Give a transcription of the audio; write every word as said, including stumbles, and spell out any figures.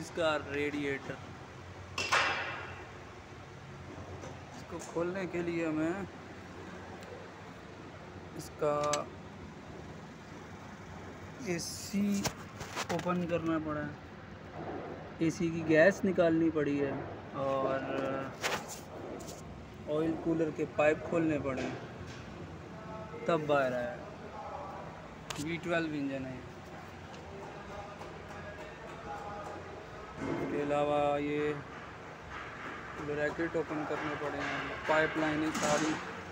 इसका रेडिएटर। इसको खोलने के लिए हमें इसका एसी ओपन करना पड़ा है, एसी की गैस निकालनी पड़ी है और ऑयल कूलर के पाइप खोलने पड़े तब बाहर आया। वी ट्वेल्व इंजन है। इसके अलावा ये ब्रैकेट ओपन करने पड़े हैं, पाइप लाइनें सारी